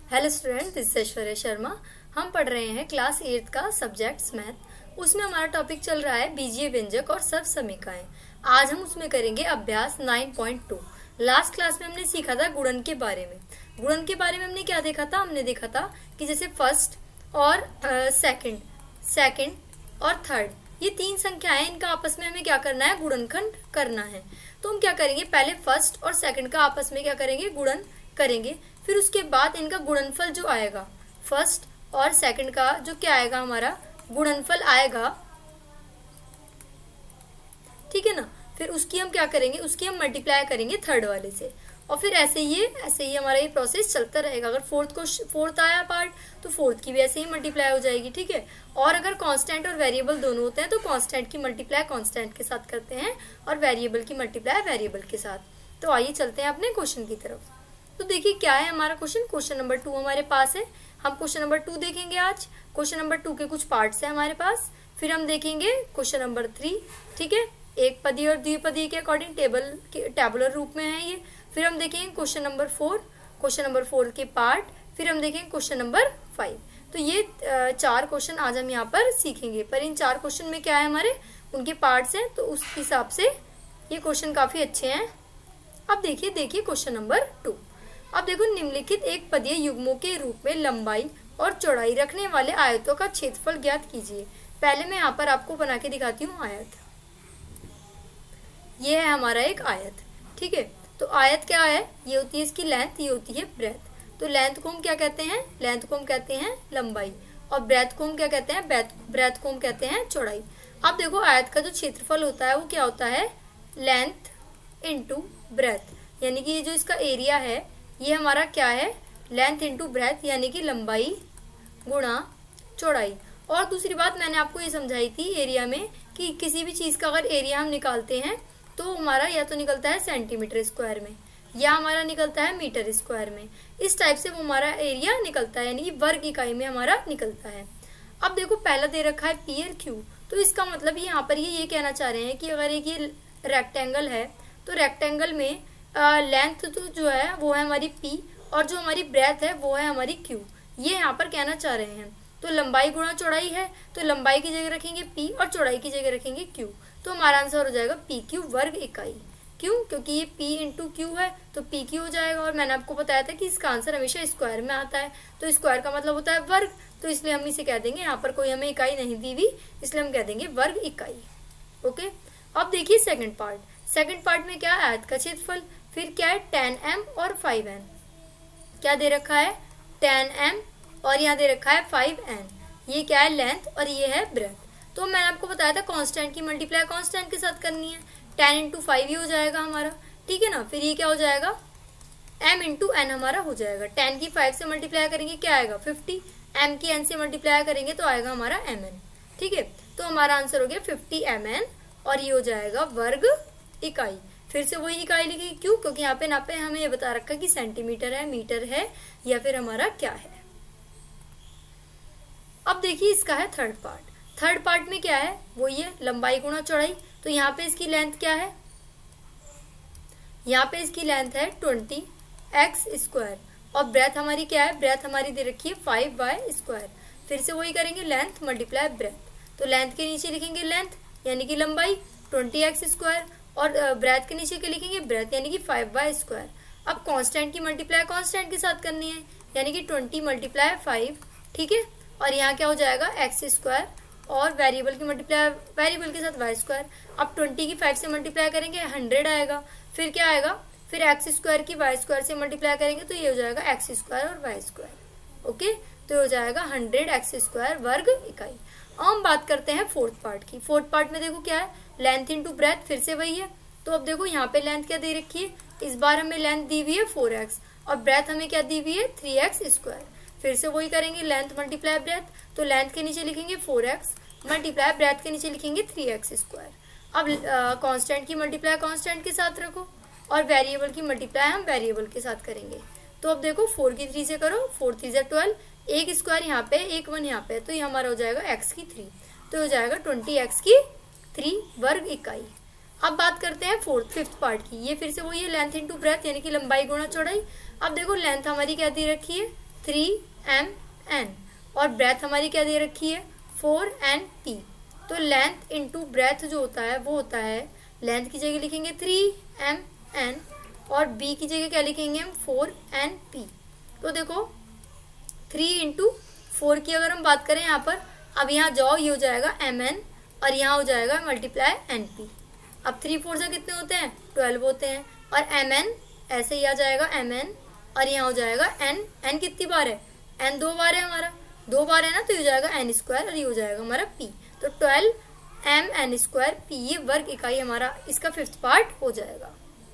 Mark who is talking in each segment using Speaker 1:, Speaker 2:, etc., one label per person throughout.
Speaker 1: Hello student, this is Aishwarya Sharma. हम पढ़ रहे हैं क्लास 8 का सब्जेक्ट्स मैथ। उसमें हमारा टॉपिक चल रहा है बीजीय व्यंजक और सर्वसमीकाएं। आज हम उसमें करेंगे अभ्यास 9.2। लास्ट क्लास में हमने सीखा था गुणन के बारे में। गुणन के बारे में हमने क्या देखा था? हमने देखा था कि जैसे फर्स्ट और सेकंड और थर्ड, ये तीन संख्याएं, इनका आपस में हमें क्या करना है? गुणनखंड करना है। तो हम क्या करेंगे? पहले फर्स्ट और सेकंड का आपस में क्या करेंगे? गुणन करेंगे। फिर उसके बाद इनका गुणनफल जो आएगा, फर्स्ट और सेकंड का जो क्या आएगा, हमारा गुणनफल आएगा, ठीक है ना। फिर उसकी हम क्या करेंगे? उसकी हम मल्टीप्लाई करेंगे थर्ड वाले से। और फिर ऐसे ही हमारा ये प्रोसेस चलता रहेगा। अगर फोर्थ आया पार्ट, तो फोर्थ की भी ऐसे ही मल्टीप्लाई हो जाएगी, ठीक है। और अगर कांस्टेंट और वेरिएबल दोनों होते हैं तो कांस्टेंट की मल्टीप्लाई कांस्टेंट के साथ करते हैं और वेरिएबल की मल्टीप्लाई वेरिएबल के साथ। तो आइए चलते हैं अपने क्वेश्चन की तरफ। तो देखिए क्या है हमारा क्वेश्चन। क्वेश्चन नंबर 2 हमारे पास है। हम क्वेश्चन नंबर 2 देखेंगे आज। क्वेश्चन नंबर 2 के कुछ पार्ट्स है हमारे पास। फिर हम देखेंगे क्वेश्चन नंबर 3, ठीक है। एक पदी और द्विपदी के अकॉर्डिंग टेबुलर रूप में है ये। फिर हम देखेंगे क्वेश्चन नंबर 4, क्वेश्चन नंबर 4 के पार्ट। फिर हम देखेंगे क्वेश्चन नंबर 5। तो ये 4 क्वेश्चन आज हम यहाँ पर सीखेंगे। पर इन 4 क्वेश्चन में क्या है, हमारे उनके पार्ट्स हैं, तो उस हिसाब से ये क्वेश्चन काफी अच्छे हैं। अब देखिए क्वेश्चन नंबर 2। अब देखो, निम्नलिखित एक पदीय युग्मों के रूप में लंबाई और चौड़ाई रखने वाले आयतों का क्षेत्रफल ज्ञात कीजिए। पहले मैं यहाँ पर आपको बना के दिखाती हूँ आयत। ये है हमारा एक आयत, ठीक है। तो आयत क्या है? ये होती है इसकी लेंथ, ये होती है ब्रेथ। तो लेंथ को हम क्या कहते हैं? लेंथ को हम कहते हैं लंबाई। और ब्रेथ को हम क्या कहते हैं? ब्रेथ को हम कहते हैं चौड़ाई। अब देखो, आयत का जो क्षेत्रफल होता है वो क्या होता है? लेंथ इंटू ब्रेथ, यानी कि ये जो इसका एरिया है ये हमारा क्या है? लेंथ इंटू ब्रेथ, यानी कि लंबाई गुणा चौड़ाई। और दूसरी बात मैंने आपको ये समझाई थी एरिया में, कि किसी भी चीज का अगर एरिया हम निकालते हैं तो हमारा या तो निकलता है सेंटीमीटर स्क्वायर में या हमारा निकलता है मीटर स्क्वायर में। इस टाइप से वो हमारा एरिया निकलता है, यानी कि वर्ग इकाई में हमारा निकलता है। अब देखो, पहला दे रखा है पी और क्यू। तो इसका मतलब यहाँ पर ये कहना चाह रहे हैं कि अगर एक ये रेक्टेंगल है तो रेक्टेंगल में लेंथ तो जो है वो है हमारी पी और जो हमारी ब्रेथ है वो है हमारी क्यू। ये यहाँ पर कहना चाह रहे हैं। तो लंबाई गुणा चौड़ाई है, तो लंबाई की जगह रखेंगे पी और चौड़ाई की जगह रखेंगे क्यू। तो हमारा आंसर हो जाएगा पी क्यू वर्ग इकाई। क्यों? क्योंकि ये पी इंटू क्यू है तो पी क्यू हो जाएगा। और मैंने आपको बताया था कि इसका आंसर हमेशा स्क्वायर में आता है, तो स्क्वायर का मतलब होता है वर्ग। तो इसलिए हम इसे कह देंगे, यहाँ पर कोई हमें इकाई नहीं दी हुई, इसलिए हम कह देंगे वर्ग इकाई। ओके। अब देखिए सेकंड पार्ट। सेकंड पार्ट में क्या है? आयत का क्षेत्रफल। फिर क्या है? 10m और 5n। क्या दे रखा है? 10m और यहाँ दे रखा है 5n। ये क्या है? लेंथ और ये है ब्रेथ। तो मैंने आपको बताया था कांस्टेंट की मल्टीप्लाई कांस्टेंट के साथ करनी है। 10 इंटू 5 ही हो जाएगा हमारा, ठीक है ना। फिर ये क्या हो जाएगा? m इंटू n हमारा हो जाएगा। 10 की 5 से मल्टीप्लाई करेंगे क्या आएगा? 50। m की n से मल्टीप्लाई करेंगे तो आएगा हमारा mn, ठीक है। तो हमारा आंसर हो गया 50 mn और ये हो जाएगा वर्ग इकाई। फिर से वही इकाई लिखी। क्यों? क्योंकि यहाँ पे नापे हमें ये बता रखा कि सेंटीमीटर है, मीटर है या फिर हमारा क्या है। अब देखिए इसका है थर्ड पार्ट। थर्ड पार्ट में क्या है? वो ये लंबाई गुणा चौड़ाई। तो यहाँ पे इसकी लेंथ क्या है? यहाँ पे इसकी लेंथ है 20x स्क्वायर और ब्रेथ हमारी क्या है? ब्रेथ हमारी दे रखी है 5y स्क्वायर। फिर से वही करेंगे, लेंथ मल्टीप्लाई ब्रेथ। तो लेंथ के नीचे लिखेंगे लेंथ यानी कि लंबाई 20x स्क्वायर और ब्रेथ के नीचे क्या लिखेंगे? ब्रेथ यानी कि 5y स्क्वायर। अब कांस्टेंट की मल्टीप्लाई कांस्टेंट के साथ करनी है, यानी कि 20 मल्टीप्लाई 5, ठीक है। और यहाँ क्या हो जाएगा? x स्क्वायर और वेरिएबल की मल्टीप्लाई वेरिएबल के साथ y स्क्वायर। अब 20 की 5 से मल्टीप्लाई करेंगे 100 आएगा। फिर क्या आएगा? फिर x स्क्वायर की y स्क्वायर से मल्टीप्लाई करेंगे तो ये हो जाएगा x स्क्वायर और y स्क्वायर। ओके, तो हो जाएगा 100x स्क्वायर वर्ग इकाई। अब हम बात करते हैं फोर्थ पार्ट की। फोर्थ पार्ट में देखो क्या है? लेंथ इंटू ब्रेथ, फिर से वही है। तो अब देखो यहाँ पे लेंथ क्या दे रखी है? इस बार हमें लेंथ दी हुई है 4x और ब्रेथ हमें क्या दी हुई है? 3x square. फिर से वही करेंगे, लेंथ मल्टीप्लाई ब्रेथ। तो लेंथ के नीचे लिखेंगे 4x मल्टीप्लाई ब्रेथ के नीचे लिखेंगे 3x स्क्वायर। अब कांस्टेंट की मल्टीप्लाई कांस्टेंट के साथ रखो और वेरिएबल की मल्टीप्लाई हम वेरिएबल के साथ करेंगे। तो अब देखो 4 की 3 से करो, 4 3 से 12, एक स्क्वायर यहाँ पे, एक 1 यहाँ पे, तो ये हमारा हो जाएगा x की 3। तो हो जाएगा 20x की 3 वर्ग इकाई। अब बात करते हैं फिफ्थ पार्ट की। ये फिर से वही है, लेंथ इंटू ब्रेथ यानी कि लंबाई गुणा चौड़ाई। अब देखो लेंथ हमारी क्या दी रखी है? 3mn, और ब्रेथ हमारी क्या दे रखी है 4np। तो लेंथ इंटू ब्रेथ जो होता है वो होता है, लेंथ की जगह लिखेंगे 3mn और b की जगह क्या लिखेंगे हम 4np। तो देखो 3 इंटू 4 की अगर हम बात करें यहाँ पर, अब यहाँ जाओ, ये हो जाएगा mn और यहाँ हो जाएगा मल्टीप्लाई np। अब 3 4 से कितने होते हैं 12 होते हैं, और mn ऐसे ही आ जाएगा mn, और यहाँ हो जाएगा n कितनी बार है n 2 बार है हमारा, 2 बार है ना, तो ये हो जाएगा n स्क्वायर और ये हो जाएगा हमारा p। तो 12mn स्क्वायर p ये वर्ग इकाई हमारा इसका 5th पार्ट हो जाएगा।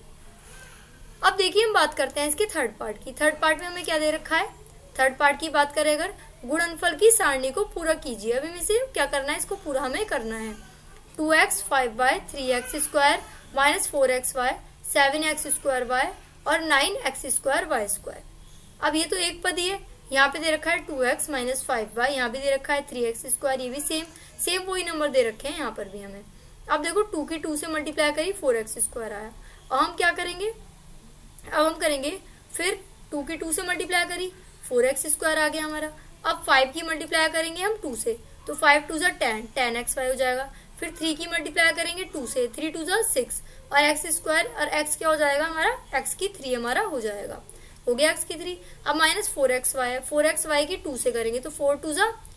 Speaker 1: अब देखिए हम बात करते हैं इसके 3rd पार्ट की। 3rd पार्ट में हमें क्या दे रखा है, 3rd पार्ट की बात करें अगर, गुणनफल की सारणी को पूरा कीजिए। अभी में से क्या करना है, इसको पूरा हमें करना है। 2x 5y 3x square minus 4xy 7x square y और 9x स्क्वायर y स्क्वायर। अब ये तो एक पद ही है, यहाँ पे दे रखा है 2x माइनस 5y, यहाँ भी दे रखा है 3x स्क्वायर, ये भी सेम वही नंबर दे रखे हैं यहाँ पर भी हमें। अब देखो 2 की 2 से मल्टीप्लाई करी 4x स्क्वायर आया। अब हम क्या करेंगे, अब हम करेंगे फिर 2 की 2 से मल्टीप्लाई करी 4x स्क्वायर आ गया हमारा। अब 5 की मल्टीप्लाई करेंगे हम 2 से, तो 5 2 10xy हो जाएगा। फिर 3 की मल्टीप्लाई करेंगे 2 से, 3 2 6 और x स्क्वायर, और x क्या हो जाएगा हमारा, x की 3 हमारा हो जाएगा, हो गया x की 3। अब माइनस 4xy है, 4xy की 2 से करेंगे तो 4 2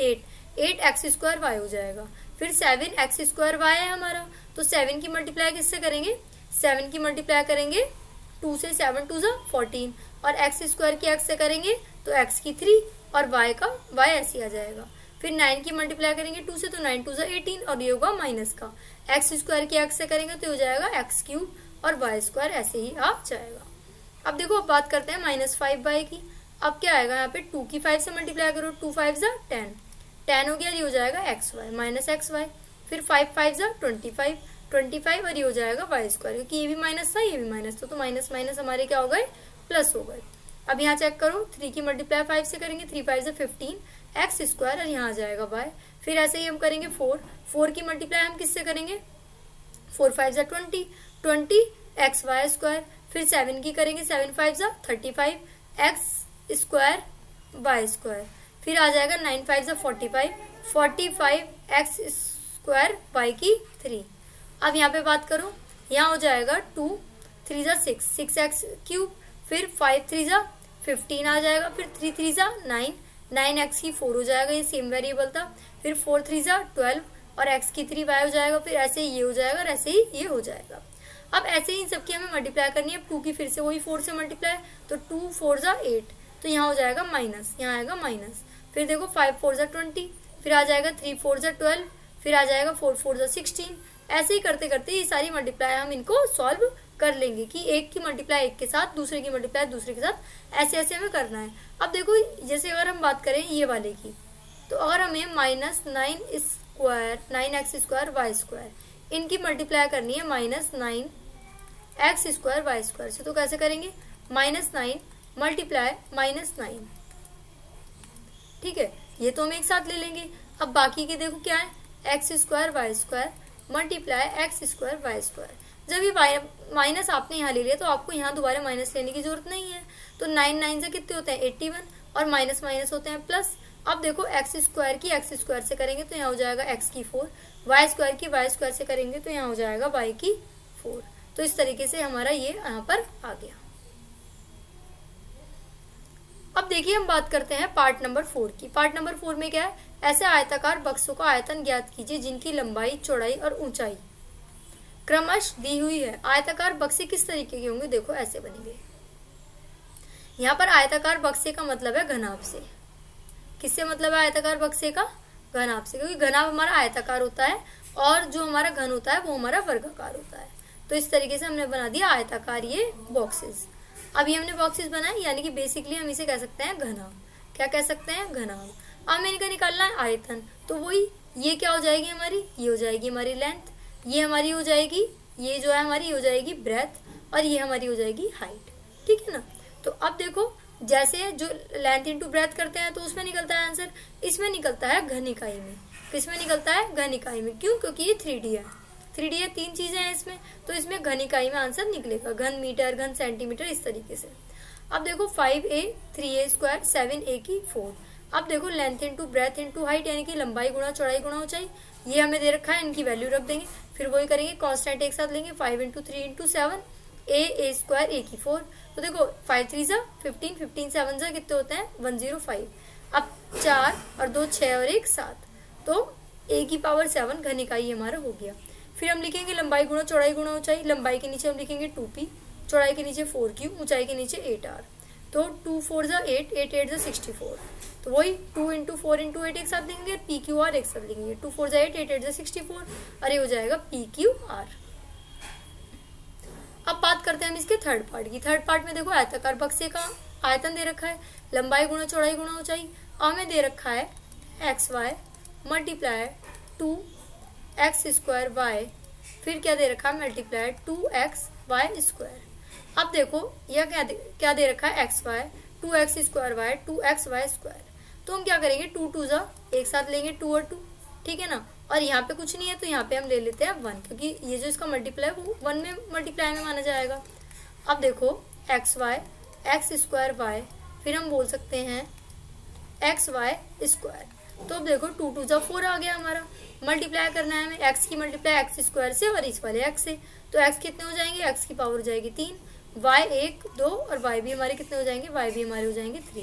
Speaker 1: 8x स्क्वायर y हो जाएगा। फिर 7x स्क्वायर y है हमारा, तो 7 की मल्टीप्लाई किससे करेंगे, 7 की मल्टीप्लाई करेंगे 2 से, 7 2 14, और x स्क्वायर की x से करेंगे तो x की 3 और y का y ऐसे आ जाएगा। फिर 9 की मल्टीप्लाई करेंगे 2 से, तो 9 2 18 और ये होगा माइनस का, x स्क्वायर की x से करेंगे तो हो जाएगा x क्यूब और y स्क्वायर ऐसे ही आ जाएगा। अब देखो अब बात करते हैं माइनस 5y की। अब क्या आएगा यहाँ पे 2 की 5 से मल्टीप्लाई करो, 2 5 10 हो गया, ये हो जाएगा xy माइनस xy। फिर 5 5 25 और ये हो जाएगा y स्क्वायर, क्योंकि ये भी माइनस था ये भी माइनस था, तो माइनस माइनस हमारे क्या हो गए प्लस हो गए। अब यहाँ चेक करो 3 की मल्टीप्लाई 5 से करेंगे, 3 5 15 x स्क्वायर और यहाँ आ जाएगा y। फिर ऐसे ही हम करेंगे 4 की मल्टीप्लाई हम किससे करेंगे, 4 5 20 x y स्क्वायर। फिर 7 की करेंगे, 7 5 35 x स्क्वायर y स्क्वायर। फिर आ जाएगा 9 5 45 x स्क्वायर y की 3। अब यहाँ पे बात करो, यहाँ हो जाएगा 2 3 6x क्यूब, फिर 5 3 15 आ जाएगा, फिर 3 3 9x की 4 हो जाएगा, ये सेम वेरिएबल था। फिर 4 3 12 और x की 3 y हो जाएगा, फिर ऐसे ही ये हो जाएगा और ऐसे ही ये हो जाएगा। अब ऐसे ही सबकी हमें मल्टीप्लाई करनी है। 2 की फिर से वही 4 से मल्टीप्लाई, तो 2 4 8, तो यहाँ हो जाएगा माइनस, यहाँ आएगा माइनस। फिर देखो 5 4 20, फिर आ जाएगा 3 4 12, फिर आ जाएगा 4 4 16। ऐसे ही करते करते ये सारी मल्टीप्लाई हम इनको सॉल्व कर लेंगे कि एक की मल्टीप्लाई एक के साथ, दूसरे की मल्टीप्लाई दूसरे के साथ, ऐसे ऐसे हमें करना है। अब देखो जैसे अगर हम बात करें ये वाले की, तो अगर हमें minus 9x square y square, इनकी मल्टीप्लाई करनी है minus 9x square y square से, तो कैसे करेंगे, माइनस 9 मल्टीप्लाई माइनस 9, ठीक है, ये तो हम एक साथ ले लेंगे। अब बाकी के देखो क्या है, x square y square multiply x square y square. जब ये माइनस आपने यहाँ ले लिया तो आपको यहाँ दोबारा माइनस लेने की जरूरत नहीं है। तो 9 9 से कितने होते हैं 81 और माइनस माइनस होते हैं प्लस। अब देखो x स्क्वायर की x स्क्वायर से करेंगे तो यहाँ हो जाएगा x की 4, y स्क्वायर की y स्क्वायर से करेंगे तो यहाँ हो जाएगा y की 4। तो इस तरीके से हमारा ये यहाँ पर आ गया। अब देखिए हम बात करते हैं पार्ट नंबर 4 की। पार्ट नंबर 4 में क्या है, ऐसे आयताकार बक्सों का आयतन ज्ञात कीजिए जिनकी लंबाई, चौड़ाई और ऊंचाई क्रमशः दी हुई है। आयताकार बक्से किस तरीके के होंगे, देखो ऐसे बनेंगे। यहाँ पर आयताकार बक्से का मतलब है घनाभ से। किससे मतलब है आयताकार बक्से का, घनाभ से, क्योंकि घनाभ हमारा आयताकार होता है और जो हमारा घन होता है वो हमारा वर्गाकार होता है। तो इस तरीके से हमने बना दिया आयताकार ये बॉक्सेस। अभी हमने बॉक्सेस बनाए, यानी कि बेसिकली हम इसे कह सकते हैं घनाभ। क्या कह सकते हैं, घनाभ। अब हमें इनका निकालना है आयतन, तो वही ये क्या हो जाएगी हमारी, ये हो जाएगी हमारी लेंथ, ये हमारी हो जाएगी, ये जो है हमारी हो जाएगी ब्रेथ, और ये हमारी हो जाएगी हाइट, ठीक है ना। तो अब देखो जैसे जो लेंथ इंटू ब्रेथ करते हैं तो उसमें निकलता है आंसर, इसमें निकलता है घन इकाई में। किसमें निकलता है, घन इकाई में। क्यों, क्योंकि ये 3D है, 3D है, 3 चीजें हैं इसमें, तो इसमें घन इकाई में आंसर निकलेगा, घन मीटर, घन सेंटीमीटर, इस तरीके से। अब देखो 5a 3a स्क्वायर 7a की 4। अब देखो length into breadth into height, यानी कि लंबाई गुणा चौड़ाई गुणा ऊंचाई, ये हमें दे रखा है, इनकी वैल्यू रख देंगे। फिर वही करेंगे, कांस्टेंट एक साथ लेंगे, 5 into 3 into 7 a square a की 4। तो देखो 5 3 जा 15, 15 7 जा कितने होते हैं 105। अब 4 और 2 6 और 1 7, तो a की पावर 7 घन इकाई हमारा हो गया। फिर हम लिखेंगे लंबाई गुणा चौड़ाई गुणा ऊंचाई, लंबाई के नीचे हम लिखेंगे 2p, चौड़ाई के नीचे 4q, ऊंचाई के नीचे 8r। तो 2 4 जा 8, 8 8 जा 64। तो वही 2 इंटू 4 इंटू 8 एक साथ लिखेंगे, पी क्यू आर एक साथ लिखेंगे। 2 4 जा 8, 8 8 जा 64, अरे हो जाएगा पी क्यू आर। अब बात करते हैं हम इसके थर्ड पार्ट की। थर्ड पार्ट में देखो आयताकार बक्से का आयतन दे रखा है, लंबाई गुणा चौड़ाई गुणा ऊंचाई, हमें दे रखा है x y multiply 2 x square y, फिर क्या दे रखा है मल्टीप्लाई 2x वाई स्क्वायर। अब देखो यह क्या दे रखा है x y 2x square y 2x y square. तो हम क्या करेंगे 2 2 जा एक साथ लेंगे 2 और 2, ठीक है ना। और यहाँ पे कुछ नहीं है तो यहाँ पे हम ले लेते हैं 1, क्योंकि ये जो इसका मल्टीप्लाई वो 1 में मल्टीप्लाई में माना जाएगा। अब देखो x y x square y, फिर हम बोल सकते हैं एक्स वाई स्क्वायर। तो अब देखो 2 2 जा 4 आ गया हमारा। मल्टीप्लाई करना है हमें एक्स की मल्टीप्लाई एक्स स्क्वायर से और इस वाले एक्स से, तो एक्स कितने हो जाएंगे, एक्स की पावर हो जाएगी 3, वाई 1 2 और वाई भी हमारे कितने हो जाएंगे, वाई भी हमारे हो जाएंगे 3।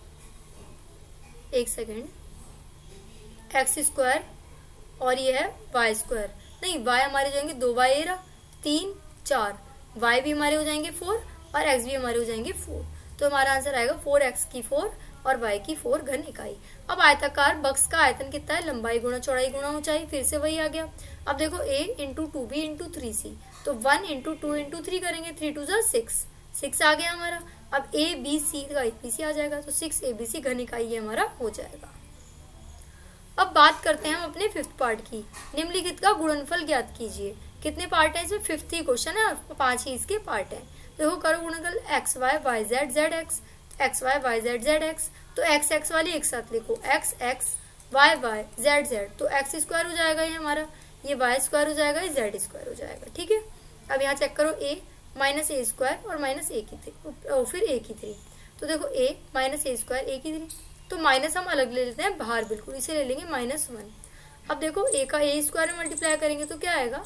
Speaker 1: एक सेकेंड, एक्स स्क्वायर और ये है वाई स्क्वायर, नहीं वाई हमारे हो जाएंगे 2 वाई 3 4, वाई भी हमारे हो जाएंगे 4 और एक्स भी हमारे हो जाएंगे 4। तो हमारा आंसर आएगा 4x की 4 और y की 4 घन इकाई। अब आयताकार बक्स का आयतन कितना है, लंबाई गुणा चौड़ाई गुणा ऊंचाई, फिर से वही आ गया। अब देखो a into 2b into 3c, तो 1 इंटू 2 इंटू 3 करेंगे, 3 2 जा 6, 6 आ गया हमारा। अब a b c का abc आ जाएगा, तो 6 abc घन इकाई ये हमारा हो जाएगा। अब बात करते हैं हम अपने फिफ्थ पार्ट की। निम्नलिखित का गुणनफल ज्ञात कीजिए। कितने पार्ट है इसमें, फिफ्थ ही क्वेश्चन है, 5 ही इसके पार्ट है। देखो करो गुणनफल x y y z z x, x y y z z x, तो एक्स एक्स वाली एक साथ लिखो, x x y y z z, तो एक्स स्क्वायर हो जाएगा ये हमारा, ये वाई स्क्वायर हो जाएगा, ये जेड स्क्वायर हो जाएगा, ठीक है। अब यहाँ चेक करो a माइनस ए स्क्वायर और माइनस ए की 3 फिर a की 3, तो देखो a minus a square a की 3, तो माइनस हम अलग ले लेते हैं बाहर बिल्कुल, इसे ले लेंगे -1। अब देखो a का a स्क्वायर में मल्टीप्लाई करेंगे तो क्या आएगा,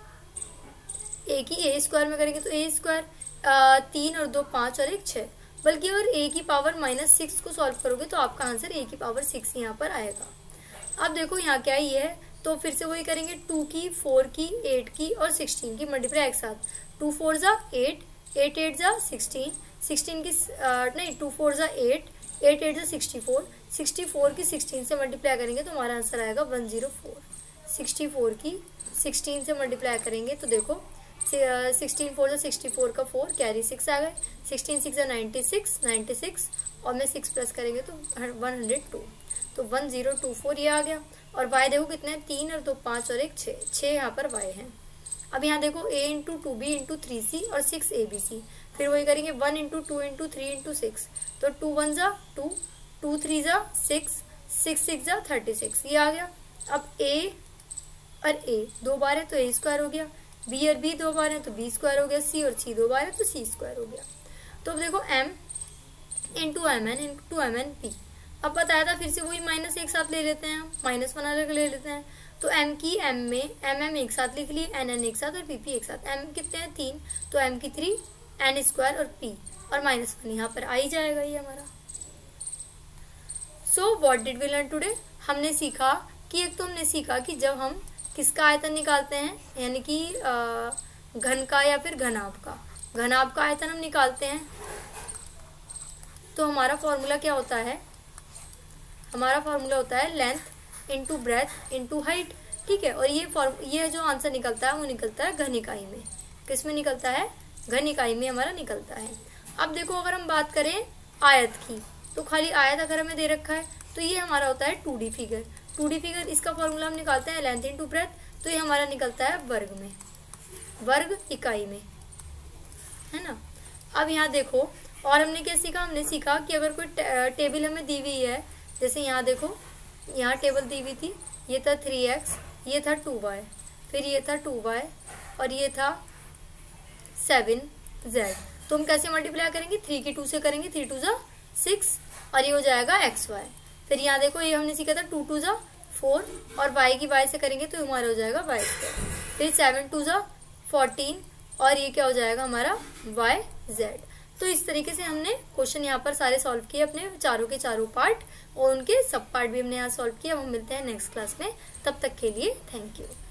Speaker 1: a की a स्क्वायर में करेंगे तो a स्क्वायर 3 और 2 5 और 1 6, बल्कि अगर a की पावर -6 को सॉल्व करोगे तो आपका आंसर a की पावर 6 यहाँ पर आएगा। अब देखो यहाँ क्या ये है, तो फिर से वही करेंगे 2 की 4 की 8 की और 16 की मल्टीप्लाई एक साथ, 2 4 जा 8, 8 8 जा 16, 16 की नहीं 2 4 जा 8, 8 8 जा 64, 64 की 16 से मल्टीप्लाई करेंगे तो हमारा आंसर आएगा 104। 64 की 16 से मल्टीप्लाई करेंगे तो देखो 16 4 जा 64 का 4 कैरी 6 आ गए, 16 6 जा 96, 96 और में 6 प्लस करेंगे तो 102, तो 1024 ये आ गया। और y देखो कितने हैं, 3 और 2 5 और 1 6, 6 यहाँ पर y है। अब यहाँ देखो a into 2b into 3c और 6 abc, फिर वही करेंगे 1 इंटू 2 इंटू 3 इंटू 6, तो 2 1 जा 2, 2 3 जा 6, 6 6 जा 36 ये आ गया। अब a और a 2 बार है तो a स्क्वायर हो गया, b और b 2 बार है तो b स्क्वायर हो गया, c और c 2 बार है तो c स्क्वायर हो गया। तो अब देखो m into m n into m n p, अब बताया था फिर से वही माइनस एक साथ ले लेते हैं, -1 अलग ले लेते हैं, तो m की m में m एक साथ लिख लिए, n n एक साथ और p p एक साथ। m कितने हैं 3, तो m की 3, n स्क्वायर और p और -1 यहाँ पर आ ही जाएगा ये हमारा। So what did we learn today, हमने सीखा कि एक तो हमने सीखा कि जब हम किसका आयतन निकालते हैं, यानी कि घन का या फिर घनाभ का आयतन हम निकालते हैं, तो हमारा फॉर्मूला क्या होता है, हमारा फॉर्मूला होता है length into breadth into height, ठीक है। और ये जो आंसर निकलता है वो निकलता है घन इकाई में, किस में निकलता है, घन इकाई में हमारा निकलता है। अब देखो अगर हम बात करें आयत की, तो खाली आयत अगर हमें दे रखा है तो ये हमारा होता है 2D फिगर। 2D फिगर इसका फॉर्मूला हम निकालते हैं लेंथ इंटू ब्रेथ, तो ये हमारा निकलता है वर्ग में, वर्ग इकाई में, है ना। अब यहाँ देखो और हमने क्या सीखा, हमने सीखा कि अगर कोई टेबल हमें दी हुई है, जैसे यहाँ देखो यहाँ टेबल दी हुई थी, ये था 3x, ये था 2y, फिर ये था 2y और ये था 7z। तो हम कैसे मल्टीप्लाई करेंगे, 3 की 2 से करेंगे, 3 2 6 और ये हो जाएगा XY। फिर यहाँ देखो ये हमने सीखा था 2 2 4 और y की y से करेंगे तो हमारा हो जाएगा y स्क्वायर। फिर 7 2 14 और ये क्या हो जाएगा हमारा YZ। तो इस तरीके से हमने क्वेश्चन यहाँ पर सारे सॉल्व किए अपने चारों के चारों पार्ट और उनके सब पार्ट भी हमने यहाँ सॉल्व किए। अब हम मिलते हैं नेक्स्ट क्लास में, तब तक के लिए थैंक यू।